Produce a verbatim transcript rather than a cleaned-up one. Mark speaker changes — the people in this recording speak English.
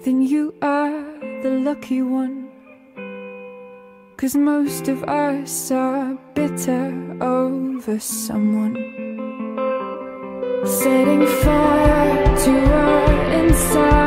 Speaker 1: then you are the lucky one. 'Cause most of us are bitter over someone. Setting fire to our inside.